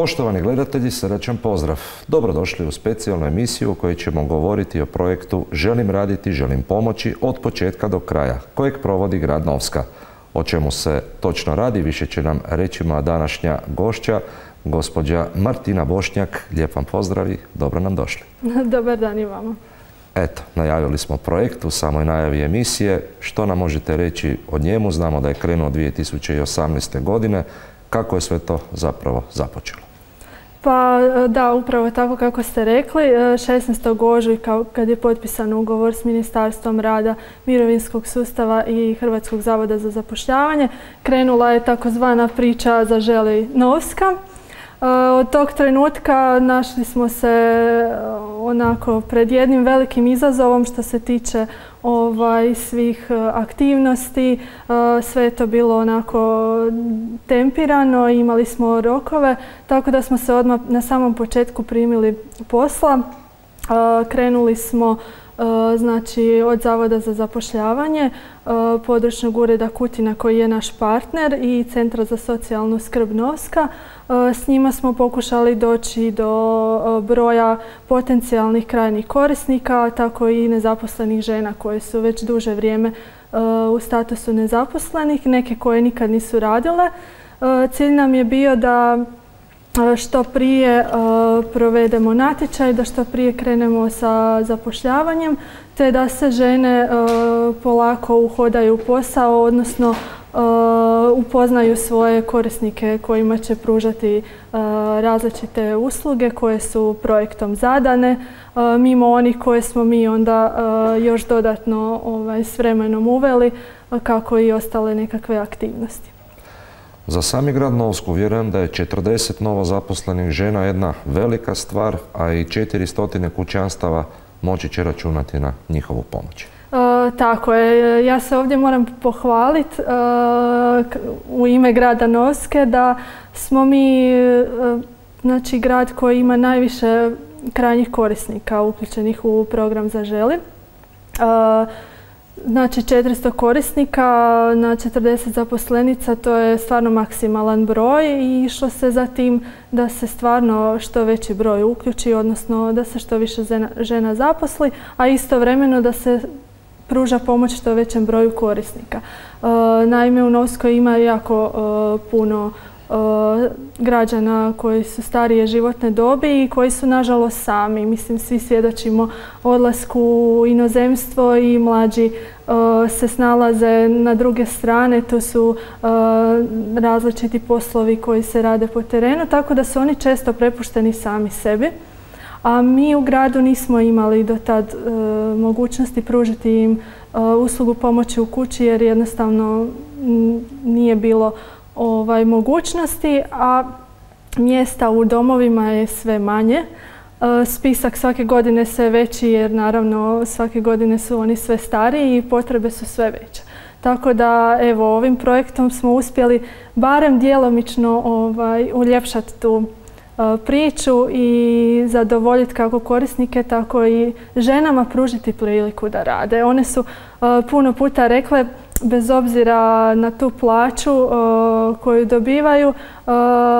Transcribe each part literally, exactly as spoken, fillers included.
Poštovani gledatelji, srdačan pozdrav. Dobrodošli u specijalnu emisiju u kojoj ćemo govoriti o projektu Želim raditi, želim pomoći od početka do kraja, kojeg provodi grad Novska. O čemu se točno radi, više će nam reći moja današnja gošća, gospođa Martina Bošnjak. Lijep vam pozdrav i dobro nam došli. Dobar dan i vama. Eto, najavili smo projekt u samoj najavi emisije. Što nam možete reći o njemu? Znamo da je krenuo dvije tisuće osamnaeste. godine. Kako je sve to zapravo započelo? Pa da, upravo tako kako ste rekli. šesnaestog ožujka kad je potpisan ugovor s Ministarstvom rada, mirovinskog sustava i Hrvatskog zavoda za zapošljavanje, krenula je takozvana priča Zaželi Novska. Od tog trenutka našli smo se onako pred jednim velikim izazovom što se tiče ovaj, svih aktivnosti. Sve je to bilo onako tempirano, imali smo rokove, tako da smo se odmah na samom početku primili posla. Krenuli smo znači od Zavoda za zapošljavanje, područnog ureda Kutina koji je naš partner i Centra za socijalnu skrb Novska. S njima smo pokušali doći do broja potencijalnih krajnjih korisnika, tako i nezaposlenih žena koje su već duže vrijeme u statusu nezaposlenih, neke koje nikad nisu radile. Cilj nam je bio da što prije provedemo natječaj, da što prije krenemo sa zapošljavanjem, te da se žene polako uhodaju u posao, odnosno upoznaju svoje korisnike kojima će pružati različite usluge koje su projektom zadane, mimo onih koje smo mi onda još dodatno s vremenom uveli, kako i ostale nekakve aktivnosti. Za sami grad Novsku vjerujem da je četrdeset novozaposlenih žena jedna velika stvar, a i četiristo kućanstava moći će računati na njihovu pomoć. E, tako je. Ja se ovdje moram pohvaliti e, u ime grada Novske da smo mi e, znači, grad koji ima najviše krajnjih korisnika uključenih u program Zaželi. E, Znači četiristo korisnika na četrdeset zaposlenica, to je stvarno maksimalan broj i išlo se za tim da se stvarno što veći broj uključi, odnosno da se što više žena zaposli, a istovremeno da se pruža pomoć što većem broju korisnika. Naime, u Novskoj ima jako puno građana koji su starije životne dobi i koji su nažalost sami. Mislim, svi svjedočimo odlasku u inozemstvo i mlađi se snalaze na druge strane. Tu su različiti poslovi koji se rade po terenu, tako da su oni često prepušteni sami sebi. A mi u gradu nismo imali do tad mogućnosti pružiti im uslugu pomoći u kući jer jednostavno nije bilo Ovaj, mogućnosti, a mjesta u domovima je sve manje. E, spisak svake godine sve veći jer naravno svake godine su oni sve stariji i potrebe su sve veće. Tako da evo, ovim projektom smo uspjeli barem djelomično ovaj, uljepšati tu e, priču i zadovoljiti kako korisnike, tako i ženama pružiti priliku da rade. One su e, puno puta rekle, bez obzira na tu plaću uh, koju dobivaju, uh,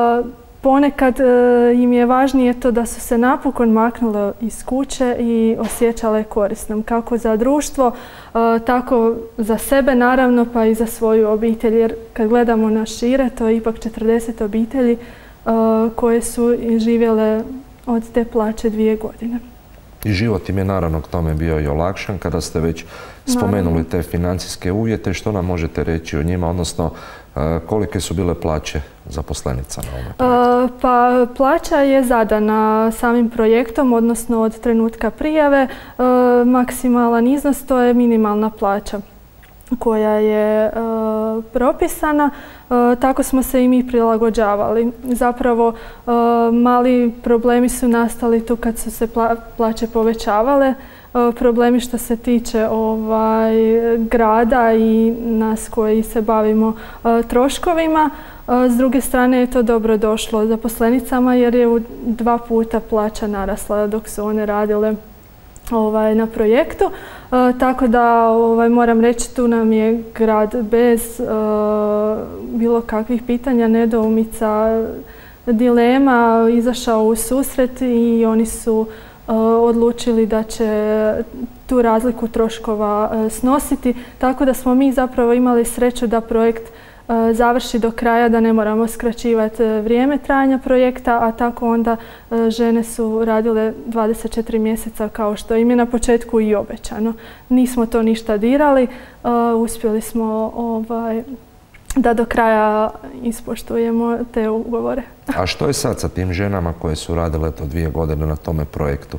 ponekad uh, im je važnije to da su se napokon maknule iz kuće i osjećale korisnom, kako za društvo, uh, tako za sebe naravno, pa i za svoju obitelj. Jer kad gledamo na šire, to je ipak četrdeset obitelji uh, koje su živjele od te plaće dvije godine. I život im je naravno k tome bio i olakšan. Kada ste već spomenuli te financijske uvjete, što nam možete reći o njima, odnosno kolike su bile plaće zaposlenica na ovom projektu? Pa plaća je zadana samim projektom, odnosno od trenutka prijave. Maksimalan iznos, to je minimalna plaća koja je e, propisana. E, tako smo se i mi prilagođavali. Zapravo e, mali problemi su nastali tu kad su se pla plaće povećavale. E, problemi što se tiče ovaj, grada i nas koji se bavimo e, troškovima. E, s druge strane je to dobro došlo zaposlenicama jer je u dva puta plaća narasla dok su one radile Ovaj, na projektu. E, tako da ovaj, moram reći, tu nam je grad bez e, bilo kakvih pitanja, nedoumica dilema izašao u susret i oni su odlučili da će tu razliku troškova snositi, tako da smo mi zapravo imali sreću da projekt završi do kraja, da ne moramo skraćivati vrijeme trajanja projekta, a tako onda žene su radile dvadeset četiri mjeseca kao što im je na početku i obećano. Nismo to ništa dirali, uspjeli smo ovaj, da do kraja ispoštujemo te ugovore. A što je sad sa tim ženama koje su radile to dvije godine na tome projektu?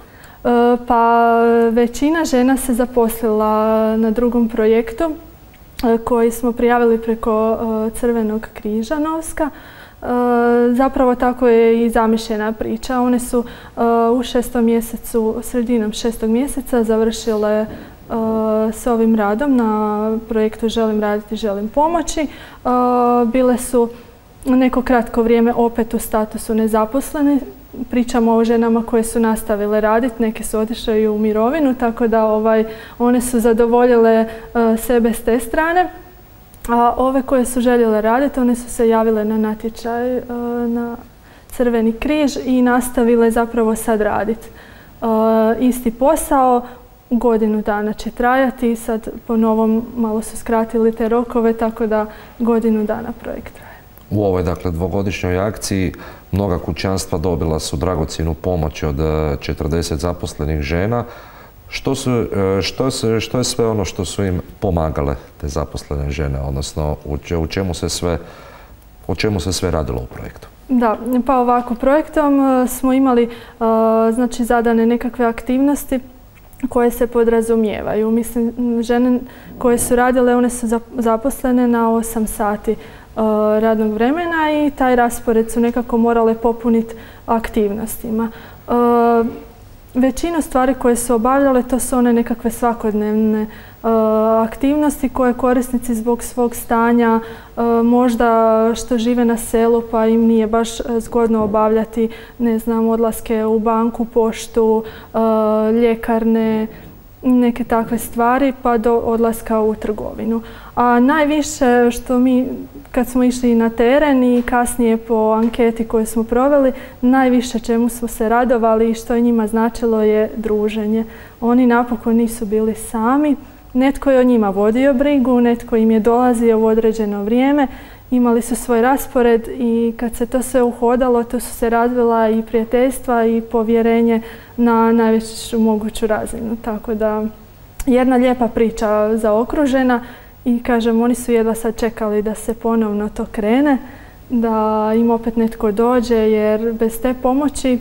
Pa većina žena se zaposlila na drugom projektu koji smo prijavili preko Crvenog križa Novska. Zapravo tako je i zamišljena priča. One su u šestom mjesecu, sredinom šestog mjeseca završile s ovim radom na projektu Želim raditi, želim pomoći. Bile su neko kratko vrijeme opet u statusu nezaposlene. Pričamo o ženama koje su nastavile raditi, neke su otišle i u mirovinu, tako da ovaj, one su zadovoljile uh, sebe s te strane. A ove koje su željele raditi, one su se javile na natječaj uh, na Crveni križ i nastavile zapravo sad raditi. Uh, isti posao, godinu dana će trajati i sad po novom malo su skratili te rokove, tako da godinu dana projekt traje. U ovoj, dakle, dvogodišnjoj akciji mnoga kućanstva dobila su dragocjenu pomoć od četrdeset zaposlenih žena. Što, su, što, se, što je sve ono što su im pomagale te zaposlene žene, odnosno u čemu se sve, o čemu se sve radilo u projektu? Da, pa ovako, projektom smo imali znači, zadane nekakve aktivnosti koje se podrazumijevaju. Mislim, žene koje su radile, one su zaposlene na osam sati radnog vremena i taj raspored su nekako morale popuniti aktivnostima. Većinu stvari koje su obavljale to su one nekakve svakodnevne aktivnosti koje korisnici zbog svog stanja, možda što žive na selu pa im nije baš zgodno obavljati, ne znam, odlaske u banku, poštu, ljekarne, neke takve stvari pa do odlaska u trgovinu. A najviše što mi kad smo išli na teren i kasnije po anketi koju smo proveli, najviše čemu smo se radovali i što je njima značilo je druženje. Oni napokon nisu bili sami, netko je o njima vodio brigu, netko im je dolazio u određeno vrijeme, imali su svoj raspored i kad se to sve uhodalo, tu su se razvila i prijateljstva i povjerenje na najveću moguću razinu. Tako da jedna lijepa priča zaokružena i kažem, oni su jedva sad čekali da se ponovno to krene, da im opet netko dođe jer bez te pomoći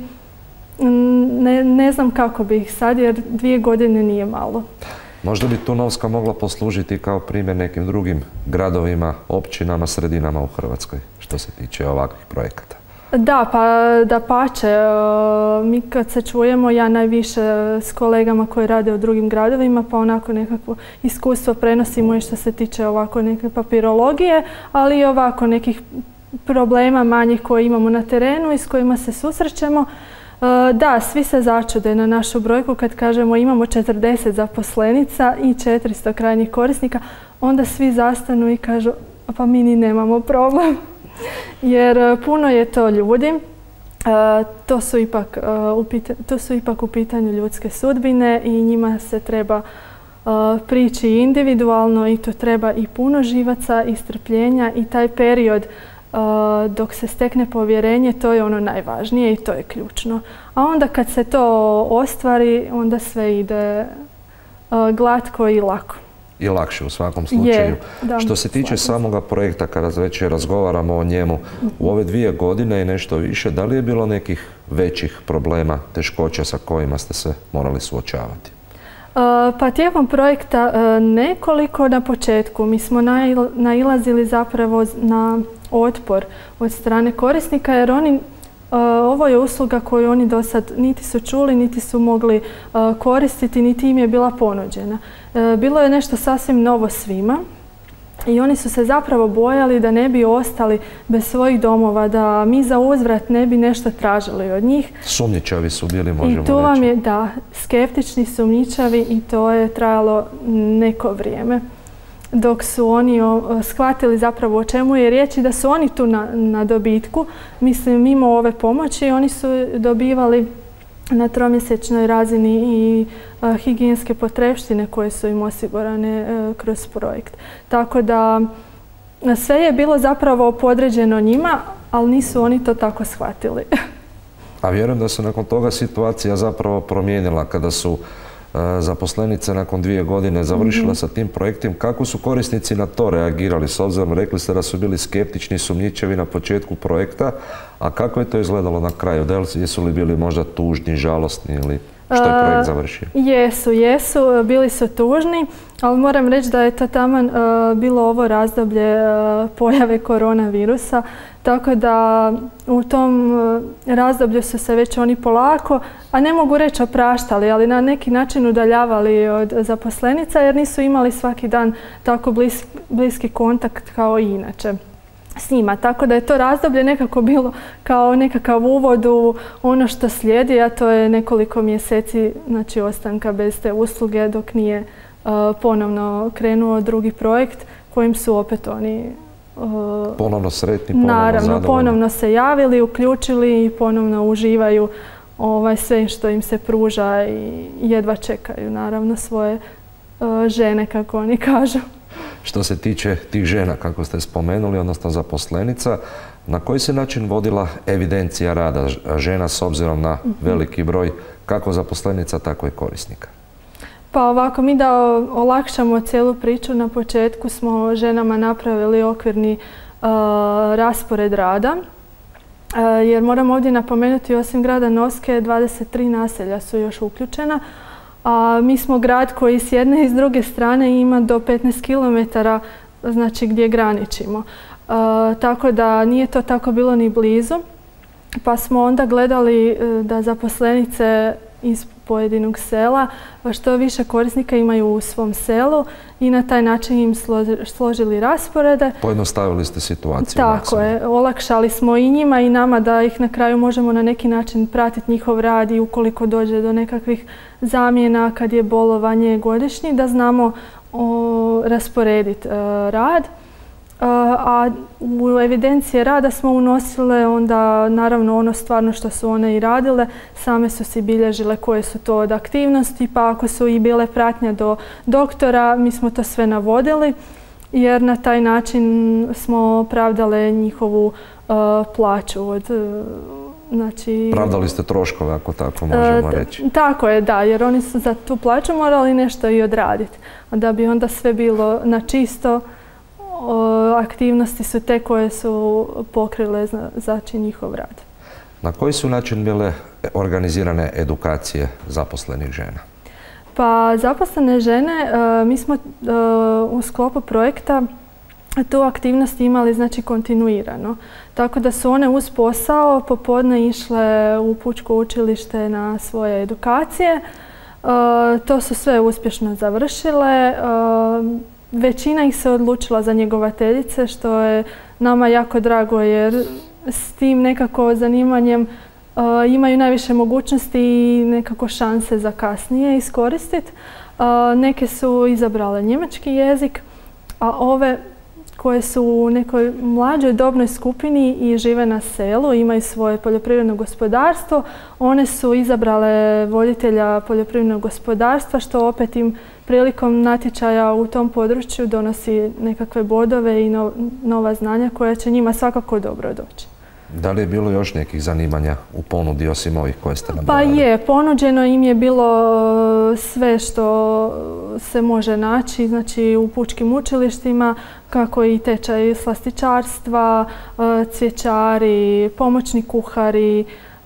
ne, ne znam kako bi ih sad jer dvije godine nije malo. Možda bi tu Novska mogla poslužiti kao primjer nekim drugim gradovima, općinama, sredinama u Hrvatskoj, što se tiče ovakvih projekata. Da, pa dapače. Mi kad se čujemo, ja najviše s kolegama koji rade u drugim gradovima, pa onako nekakvo iskustvo prenosimo i što se tiče ovako neke papirologije, ali i ovako nekih problema manjih koje imamo na terenu i s kojima se susrećemo. Da, svi se začude na našu brojku kad kažemo imamo četrdeset zaposlenica i četiristo krajnjih korisnika, onda svi zastanu i kažu pa mi ni nemamo problem. Jer puno je to ljudi, to su ipak, to su ipak u pitanju ljudske sudbine i njima se treba prići individualno i to treba i puno živaca i strpljenja i taj period dok se stekne povjerenje, to je ono najvažnije i to je ključno. A onda kad se to ostvari, onda sve ide glatko i lako. I lakše u svakom slučaju. Je, da, što se tiče samoga projekta, kada već razgovaramo o njemu, u ove dvije godine i nešto više, da li je bilo nekih većih problema, teškoća sa kojima ste se morali suočavati? Pa tijekom projekta nekoliko na početku. Mi smo nailazili zapravo na otpor od strane korisnika jer oni, ovo je usluga koju oni do sad niti su čuli, niti su mogli koristiti, niti im je bila ponuđena. Bilo je nešto sasvim novo svima i oni su se zapravo bojali da ne bi ostali bez svojih domova, da mi za uzvrat ne bi nešto tražili od njih. Sumnjičavi su bili, možemo reći. I tu vam je, da, skeptični, sumnjičavi i to je trajalo neko vrijeme. dok su oni shvatili zapravo o čemu je riječ i da su oni tu na, na dobitku. Mislim, mimo ove pomoći oni su dobivali na tromjesečnoj razini i a, higijenske potrepštine koje su im osigurane a, kroz projekt. Tako da sve je bilo zapravo podređeno njima, ali nisu oni to tako shvatili. A vjerujem da se nakon toga situacija zapravo promijenila kada su e, zaposlenice nakon dvije godine završile mm-hmm. sa tim projektom. Kako su korisnici na to reagirali? S obzirom, rekli ste da su bili skeptični, sumnjičavi na početku projekta, a kako je to izgledalo na kraju? Da li, jesu li bili možda tužni, žalosni ili što je projekt završio? Uh, jesu, jesu, bili su tužni, ali moram reći da je to taman uh, bilo ovo razdoblje uh, pojave koronavirusa, tako da u tom uh, razdoblju su se već oni polako, a ne mogu reći opraštali, ali na neki način udaljavali od zaposlenica jer nisu imali svaki dan tako blis, bliski kontakt kao i inače s njima. Tako da je to razdoblje nekako bilo kao nekakav uvod u ono što slijedi, a to je nekoliko mjeseci znači, ostanka bez te usluge dok nije uh, ponovno krenuo drugi projekt kojim su opet oni uh, ponovno sretni, ponovno naravno, zadovoljni. Ponovno se javili, uključili i ponovno uživaju ovaj, sve što im se pruža i jedva čekaju naravno svoje uh, žene, kako oni kažu. Što se tiče tih žena, kako ste spomenuli, odnosno zaposlenica, na koji se način vodila evidencija rada žena s obzirom na veliki broj kako zaposlenica, tako i korisnika? Pa ovako, mi da olakšamo cijelu priču, na početku smo ženama napravili okvirni uh, raspored rada, uh, jer moram ovdje napomenuti, osim grada Novske, dvadeset tri naselja su još uključena. A mi smo grad koji s jedne i s druge strane ima do petnaest kilometara, znači gdje graničimo. E, tako da nije to tako bilo ni blizu. Pa smo onda gledali da zaposlenice iz pojedinog sela što više korisnika imaju u svom selu i na taj način im složili rasporede. Pojednostavili ste situaciju. Tako je. Olakšali smo i njima i nama da ih na kraju možemo na neki način pratiti njihov rad i ukoliko dođe do nekakvih zamjena kad je bolovanje godišnji, da znamo o, rasporediti uh, rad. Uh, a u evidencije rada smo unosile onda naravno ono stvarno što su one i radile, same su si bilježile koje su to od aktivnosti, pa ako su i bile pratnje do doktora, mi smo to sve navodili jer na taj način smo opravdale njihovu uh, plaću od uh, Znači, pravdali ste troškove, ako tako možemo reći. Tako je, da, jer oni su za tu plaću morali nešto i odraditi. Da bi onda sve bilo na čisto, aktivnosti su te koje su pokrile znači njihov rad. Na koji su način bile organizirane edukacije zaposlenih žena? Pa zaposlene žene, mi smo u sklopu projekta tu aktivnost imali znači kontinuirano. Tako da su one uz posao popodne išle u Pučko učilište na svoje edukacije. To su sve uspješno završile. Većina ih se odlučila za njegovateljice, što je nama jako drago jer s tim nekako zanimanjem uh, imaju najviše mogućnosti i nekako šanse za kasnije iskoristiti. Uh, neke su izabrale njemački jezik, a ove koje su u nekoj mlađoj dobnoj skupini i žive na selu, imaju svoje poljoprivredno gospodarstvo, one su izabrale voditelja poljoprivrednog gospodarstva, što opet im prilikom natječaja u tom području donosi nekakve bodove i no, nova znanja koja će njima svakako dobro doći. Da li je bilo još nekih zanimanja u ponudi osim ovih koje ste nabrojali? Pa je, ponuđeno im je bilo sve što se može naći, znači u pučkim učilištima, kako i tečaj slastičarstva, cvjećari, pomoćni kuhari,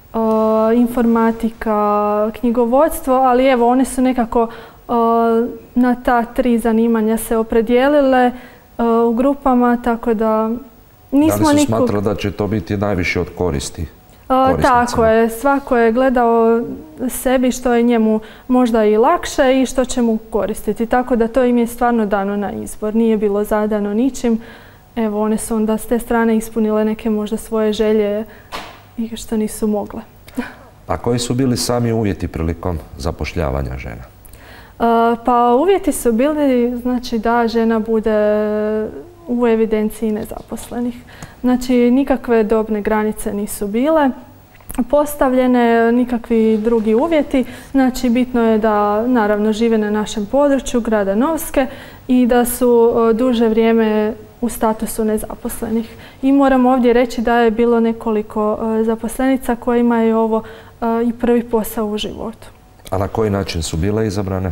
informatika, knjigovodstvo, ali evo one su nekako na ta tri zanimanja se opredijelile u grupama, tako da nismo da li su nikog... smatrali da će to biti najviše od koristi? Tako je, svako je gledao sebi što je njemu možda i lakše i što će mu koristiti. Tako da to im je stvarno dano na izbor. Nije bilo zadano ničim. Evo, one su onda s te strane ispunile neke možda svoje želje i što nisu mogle. A koji su bili sami uvjeti prilikom zapošljavanja žena? Pa uvjeti su bili, znači, da žena bude u evidenciji nezaposlenih. Znači, nikakve dobne granice nisu bile postavljene, nikakvi drugi uvjeti. Znači, bitno je da, naravno, žive na našem području grada Novske i da su duže vrijeme u statusu nezaposlenih. I moram ovdje reći da je bilo nekoliko zaposlenica kojima je ovo i prvi posao u životu. A na koji način su bile izabrane?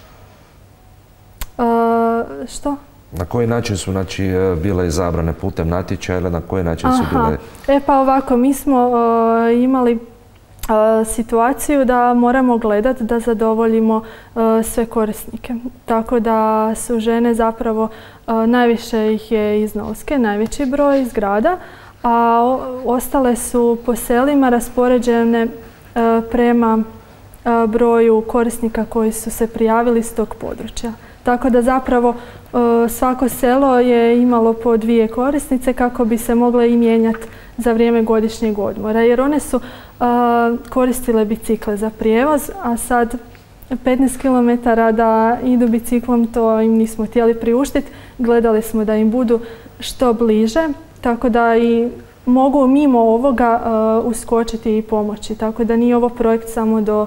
A, što? Na koji način su, znači, bile izabrane, putem natječaja ili na koji način su Aha. bile? E pa ovako, mi smo uh, imali uh, situaciju da moramo gledati da zadovoljimo uh, sve korisnike. Tako da su žene zapravo, uh, najviše ih je iz Novske, najveći broj iz grada, a o, ostale su po selima raspoređene uh, prema uh, broju korisnika koji su se prijavili iz tog područja. Tako da zapravo svako selo je imalo po dvije korisnice kako bi se mogle i mijenjati za vrijeme godišnjeg odmora. Jer one su koristile bicikle za prijevoz, a sad petnaest kilometara da idu biciklom, to im nismo htjeli priuštiti. Gledali smo da im budu što bliže, tako da i mogu mimo ovoga uskočiti i pomoći. Tako da nije ovo projekt samo do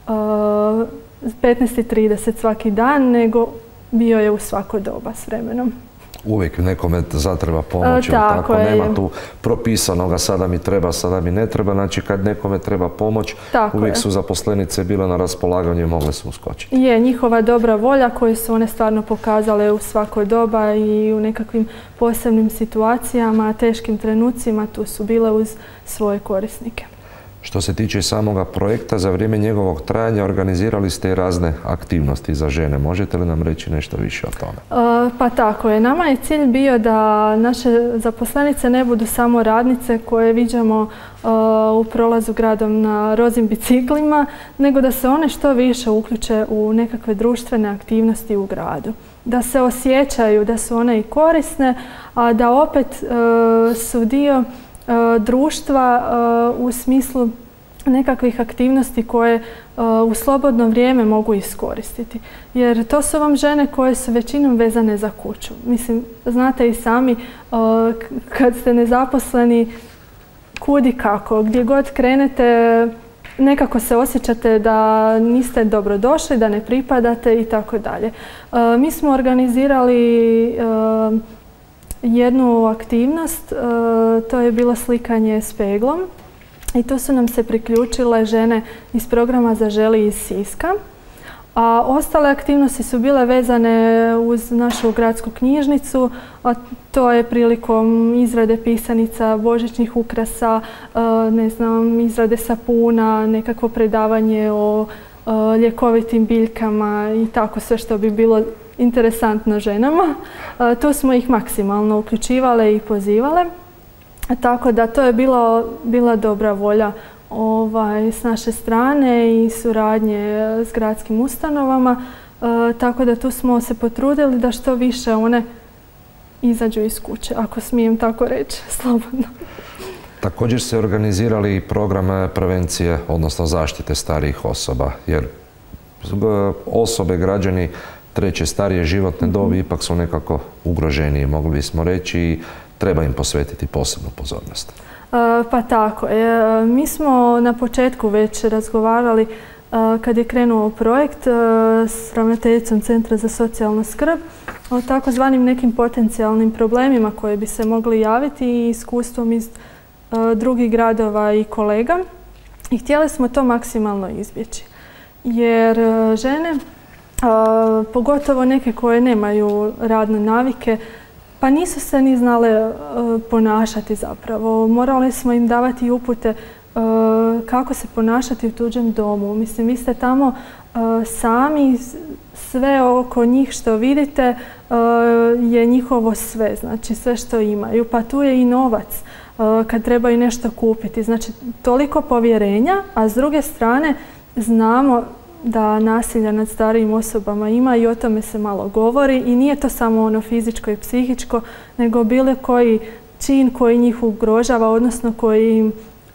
petnaest i trideset svaki dan, nego bio je u svako doba s vremenom. Uvijek nekome zatreba pomoć, tako, tako nema tu propisanoga sada mi treba, sada mi ne treba. Znači, kad nekome treba pomoć, tako uvijek je. Su zaposlenice bile na raspolaganju i mogle su uskočiti. Je, njihova dobra volja koju su one stvarno pokazale u svako doba i u nekakvim posebnim situacijama, teškim trenucima, tu su bile uz svoje korisnike. Što se tiče samoga projekta, za vrijeme njegovog trajanja organizirali ste i razne aktivnosti za žene. Možete li nam reći nešto više o tome? Uh, pa tako je. Nama je cilj bio da naše zaposlenice ne budu samo radnice koje viđamo uh, u prolazu gradom na rozim biciklima, nego da se one što više uključe u nekakve društvene aktivnosti u gradu. Da se osjećaju da su one i korisne, a da opet uh, su dio društva u smislu nekakvih aktivnosti koje u slobodno vrijeme mogu iskoristiti. Jer to su vam žene koje su većinom vezane za kuću. Mislim, znate i sami, kad ste nezaposleni, kud i kako, gdje god krenete, nekako se osjećate da niste dobrodošli, da ne pripadate i tako dalje. Mi smo organizirali jednu aktivnost, to je bilo slikanje s peglom i tu su nam se priključile žene iz programa Zaželi iz Siska. A ostale aktivnosti su bile vezane uz našu gradsku knjižnicu, a to je prilikom izrade pisanica, božićnih ukrasa, ne znam, izrade sapuna, nekakvo predavanje o ljekovitim biljkama i tako sve što bi bilo interesantno ženama. Tu smo ih maksimalno uključivale i pozivale. Tako da to je bilo, bila dobra volja ovaj, s naše strane i suradnje s gradskim ustanovama. E, tako da tu smo se potrudili da što više one izađu iz kuće, ako smijem tako reći, slobodno. Također ste organizirali program prevencije, odnosno zaštite starijih osoba, jer osobe, građani treće starije životne dobi ipak su nekako ugroženiji, mogli bismo reći, i treba im posvetiti posebnu pozornost. E, pa tako je. Mi smo na početku već razgovarali e, kad je krenuo projekt e, s ravnateljicom Centra za socijalnu skrb o takozvanim nekim potencijalnim problemima koji bi se mogli javiti i iskustvom iz e, drugih gradova i kolega. I htjeli smo to maksimalno izbjeći. Jer e, žene, e, pogotovo neke koje nemaju radne navike, pa nisu se ni znale uh, ponašati zapravo. Morali smo im davati upute uh, kako se ponašati u tuđem domu. Mislim, vi ste tamo uh, sami, sve oko njih što vidite uh, je njihovo sve, znači sve što imaju. Pa tu je i novac uh, kad trebaju nešto kupiti. Znači, toliko povjerenja, a s druge strane znamo da nasilja nad starijim osobama ima i o tome se malo govori i nije to samo ono fizičko i psihičko, nego bilo koji čin koji njih ugrožava, odnosno koji im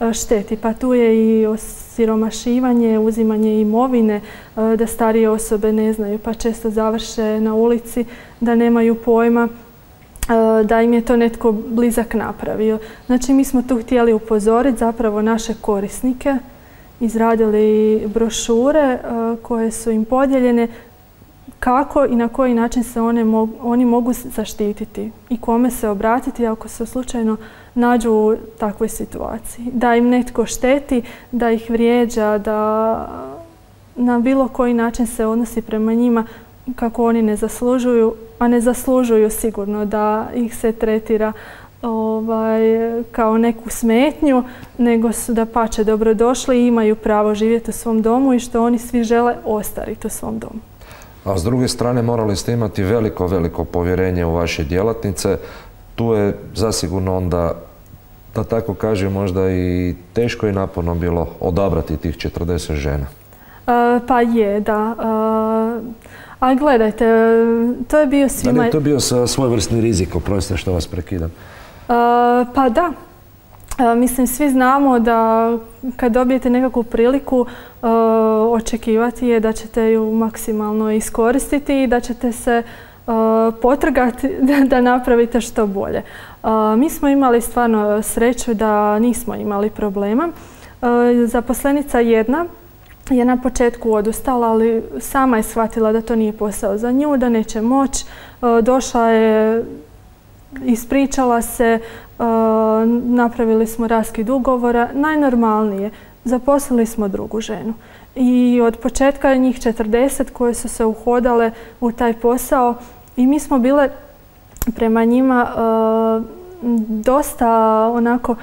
šteti. Pa tu je i osiromašivanje, uzimanje imovine, da starije osobe ne znaju pa često završe na ulici, da nemaju pojma da im je to netko blizak napravio. Znači mi smo tu htjeli upozoriti zapravo naše korisnike, izradili brošure koje su im podijeljene kako i na koji način se one mogu, oni mogu zaštititi i kome se obratiti ako se slučajno nađu u takvoj situaciji. Da im netko šteti, da ih vrijeđa, da na bilo koji način se odnosi prema njima kako oni ne zaslužuju, a ne zaslužuju sigurno da ih se tretira ovaj, kao neku smetnju, nego su dapače dobrodošli i imaju pravo živjeti u svom domu i što oni svi žele ostariti u svom domu. A s druge strane morali ste imati veliko, veliko povjerenje u vaše djelatnice. Tu je zasigurno onda, da tako kažem, možda i teško i naporno bilo odabrati tih četrdeset žena. E, pa je, da. E, a gledajte, to je bio svima... Da li je to bio svojevrsni rizik, oprostite što vas prekidam? E, pa da. E, mislim, svi znamo da kad dobijete nekakvu priliku, e, očekivati je da ćete ju maksimalno iskoristiti i da ćete se e, potrgati da, da napravite što bolje. E, mi smo imali stvarno sreću da nismo imali problema. E, zaposlenica jedna je na početku odustala, ali sama je shvatila da to nije posao za nju, da neće moći. E, došla je, ispričala se, Uh, napravili smo raskid ugovora, najnormalnije. Zaposlili smo drugu ženu. I od početka je njih četrdeset koje su se uhodale u taj posao i mi smo bile prema njima uh, dosta onako,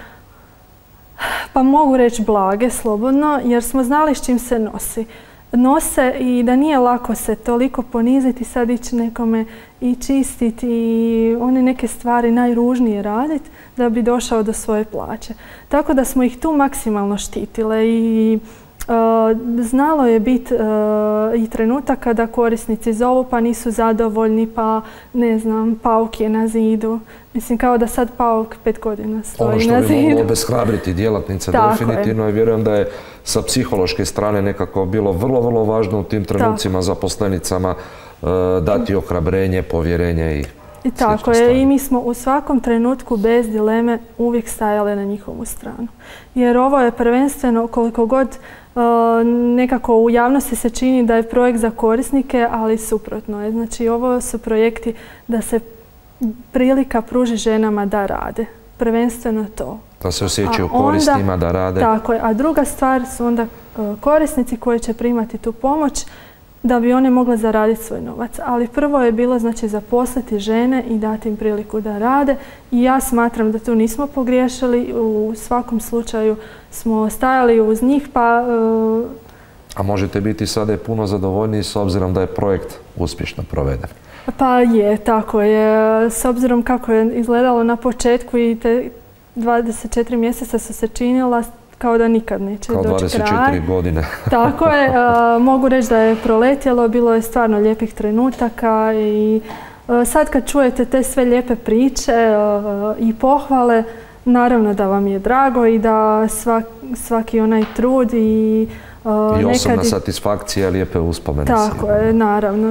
pa mogu reći blage, slobodno, jer smo znali s čim se nosi. Nose i da nije lako se toliko poniziti, sad ići nekome i čistiti i one neke stvari najružnije raditi da bi došao do svoje plaće. Tako da smo ih tu maksimalno štitile i uh, znalo je biti uh, i trenutaka da korisnici zovu pa nisu zadovoljni, pa ne znam, pauk je na zidu. Mislim, kao da sad pauk pet godina stoji na zidu. Ono što bi moglo obeshrabriti djelatnice definitivno i vjerujem da je sa psihološke strane nekako bilo vrlo, vrlo važno u tim trenucima zaposlenicama uh, dati ohrabrenje, povjerenje i I tako je. I mi smo u svakom trenutku bez dileme uvijek stajale na njihovu stranu. Jer ovo je prvenstveno, koliko god uh, nekako u javnosti se čini da je projekt za korisnike, ali suprotno je. Znači, ovo su projekti da se prilika pruži ženama da rade. Prvenstveno to. Da se osjećaju korisnima, da rade. Tako je. A druga stvar su onda uh, korisnici koji će primati tu pomoć da bi one mogle zaraditi svoj novac. Ali prvo je bilo, znači, zaposliti žene i dati im priliku da rade. I ja smatram da tu nismo pogriješili. U svakom slučaju smo stajali uz njih, pa... Uh... A možete biti sada i puno zadovoljniji s obzirom da je projekt uspješno proveden? Pa je, tako je. S obzirom kako je izgledalo na početku i te dvadeset četiri mjeseca su se činila kao da nikad neće doći kraj. Kao dvadeset četiri godine. Tako je. Uh, mogu reći da je proletjelo, bilo je stvarno lijepih trenutaka i uh, sad kad čujete te sve lijepe priče uh, i pohvale, naravno da vam je drago i da svak, svaki onaj trud i uh, I osobna nekad... satisfakcija, lijepe uspomene. Tako je, naravno.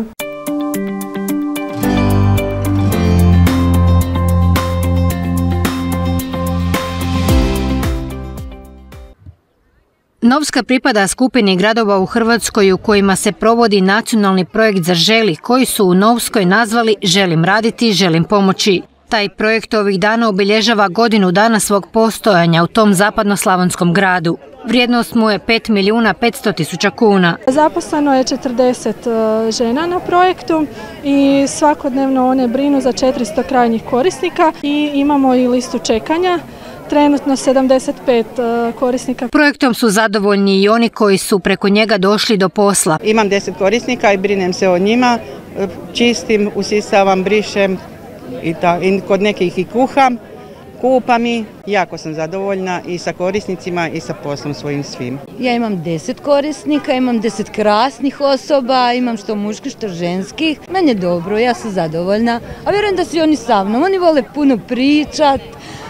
Novska pripada skupini gradova u Hrvatskoj u kojima se provodi nacionalni projekt Zaželi, koji su u Novskoj nazvali Želim raditi, želim pomoći. Taj projekt ovih dana obilježava godinu dana svog postojanja u tom zapadnoslavonskom gradu. Vrijednost mu je pet milijuna petsto tisuća kuna. Zaposleno je četrdeset žena na projektu i svakodnevno one brinu za četiristo krajnjih korisnika i imamo i listu čekanja. Trenutno sedamdeset pet korisnika. Projektom su zadovoljni i oni koji su preko njega došli do posla. Imam deset korisnika i brinem se o njima, čistim, usisavam, brišem i, ta, i kod nekih i kuham, kupam i jako sam zadovoljna i sa korisnicima i sa poslom svojim svim. Ja imam deset korisnika, imam deset krasnih osoba, imam što muških, što ženskih. Meni je dobro, ja sam zadovoljna, a vjerujem da su i oni sa mnom, oni vole puno pričat.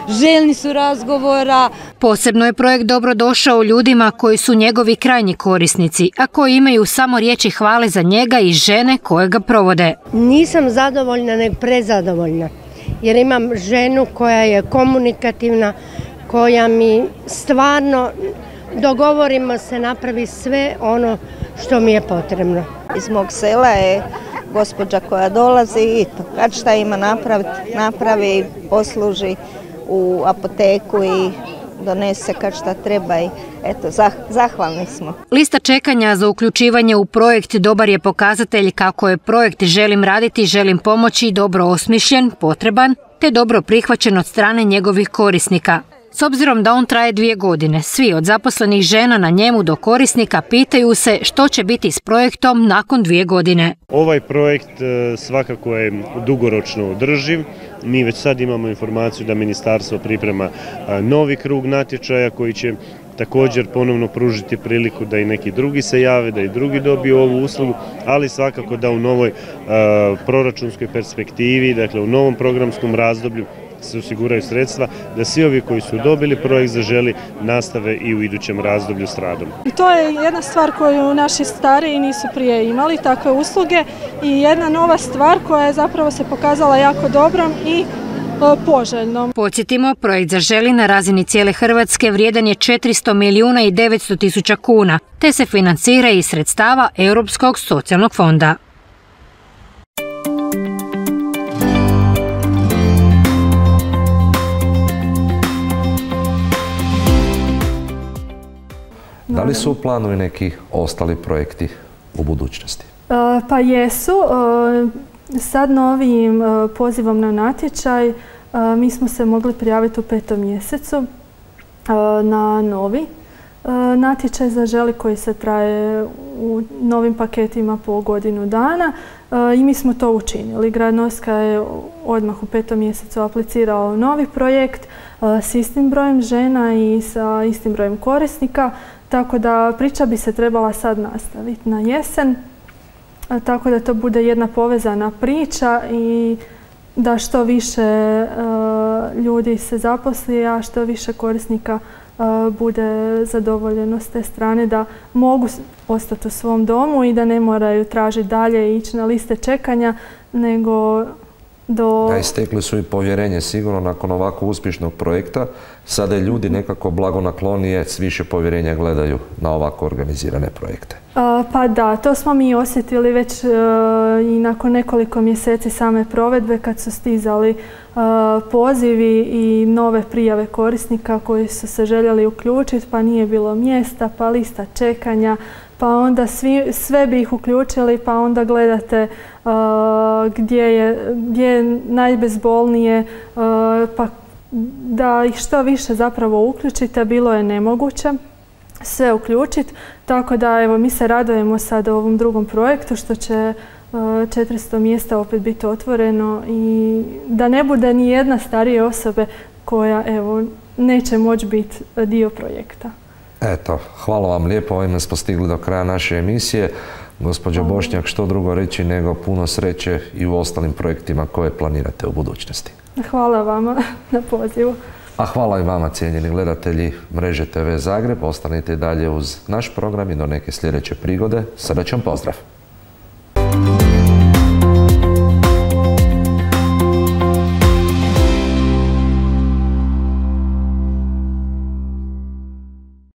željni su razgovora. Posebno je projekt dobro došao ljudima koji su njegovi krajnji korisnici, a koji imaju samo riječi hvale za njega i žene koje ga provode. Nisam zadovoljna, nego prezadovoljna, jer imam ženu koja je komunikativna, koja mi stvarno, dogovorimo se, napravi sve ono što mi je potrebno. Iz mog sela je gospođa koja dolazi i to, kad šta ima napraviti, napravi, posluži u apoteku i donese kad šta treba i eto, zah, zahvalni smo. Lista čekanja za uključivanje u projekt dobar je pokazatelj kako je projekt Želim raditi, želim pomoći dobro osmišljen, potreban te dobro prihvaćen od strane njegovih korisnika. S obzirom da on traje dvije godine, svi od zaposlenih žena na njemu do korisnika pitaju se što će biti s projektom nakon dvije godine. Ovaj projekt svakako je dugoročno održiv. Mi već sad imamo informaciju da ministarstvo priprema novi krug natječaja koji će također ponovno pružiti priliku da i neki drugi se jave, da i drugi dobiju ovu uslugu, ali svakako da u novoj uh, proračunskoj perspektivi, dakle u novom programskom razdoblju se osiguraju sredstva da svi ovi koji su dobili projekt Zaželi nastave i u idućem razdoblju s radom. I to je jedna stvar koju naši stariji nisu prije imali, takve usluge, i jedna nova stvar koja je zapravo se pokazala jako dobrom i poželjnom. Podsjetimo, projekt Zaželi na razini cijele Hrvatske vrijedan je četiristo milijuna i devetsto tisuća kuna, te se financira iz sredstava Europskog socijalnog fonda. Da li su u planu i neki ostali projekti u budućnosti? Pa jesu. Sad novim pozivom na natječaj mi smo se mogli prijaviti u petom mjesecu na novi natječaj Zaželi koji se traje u novim paketima po godinu dana i mi smo to učinili. Grad Novska je odmah u petom mjesecu aplicirao novi projekt s istim brojem žena i sa istim brojem korisnika, tako da priča bi se trebala sad nastaviti na jesen, tako da to bude jedna povezana priča i da što više ljudi se zaposli, a što više korisnika bude zadovoljeno s te strane, da mogu ostati u svom domu i da ne moraju tražiti dalje i ići na liste čekanja, nego do... Da, istekli su i povjerenje sigurno nakon ovako uspješnog projekta. Sada je ljudi nekako blagonaklonije, s više povjerenja gledaju na ovako organizirane projekte. Pa da, to smo mi osjetili već i nakon nekoliko mjeseci same provedbe kad su stizali pozivi i nove prijave korisnika koji su se željeli uključiti, pa nije bilo mjesta, pa lista čekanja, pa onda svi, sve bi ih uključili, pa onda gledate uh, gdje je, gdje je najbezbolnije, uh, pa da ih što više zapravo uključite, bilo je nemoguće sve uključiti. Tako da evo, mi se radujemo sad ovom drugom projektu što će uh, četiristo mjesta opet biti otvoreno i da ne bude ni jedna starije osobe koja evo, neće moći biti dio projekta. Eto, hvala vam lijepo, ovime smo stigli do kraja naše emisije. Gospođo Bošnjak, što drugo reći nego puno sreće i u ostalim projektima koje planirate u budućnosti. Hvala vama na pozivu. A hvala i vama, cijenjeni gledatelji mreže te ve Zagreb. Ostanite dalje uz naš program i do neke sljedeće prigode. Srdačan pozdrav!